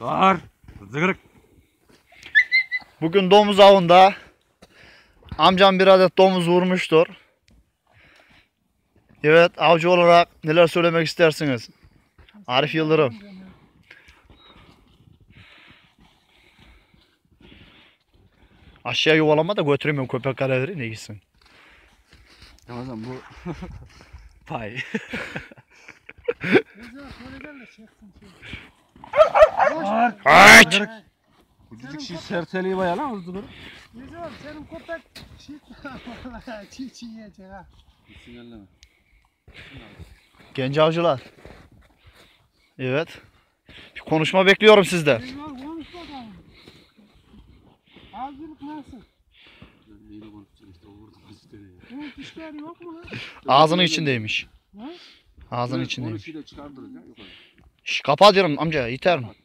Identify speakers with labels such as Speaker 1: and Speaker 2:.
Speaker 1: Var. Zıgırık.
Speaker 2: Bugün domuz avında amcam bir adet domuz vurmuştur. Evet, avcı olarak neler söylemek istersiniz? Arif Yıldırım. Aşağı yuvalama da götüremiyorum, köpek karaları ne gitsin.
Speaker 1: Ramazan bu pay.
Speaker 2: Kaç!
Speaker 1: Bu cücük şey serteliği bayağı lan hızlı böyle.
Speaker 3: Güzel, senin köpek çiğ yiyecek ha.
Speaker 1: Sinyalleme.
Speaker 2: Genç avcılar. Evet. Bir konuşma bekliyorum sizden.
Speaker 3: Güzel, konuş bakalım. Avcılık nasıl?
Speaker 1: Neyle konuşacağız işte o vurdu kızları ya.
Speaker 3: Bunun dişleri yok mu lan?
Speaker 2: Ağzının içindeymiş.
Speaker 3: Ha?
Speaker 2: Ağzının içindeymiş.
Speaker 1: Onu şöyle çıkardırız ya yukarı.
Speaker 2: Şş, kapat diyorum amca, yeter mi?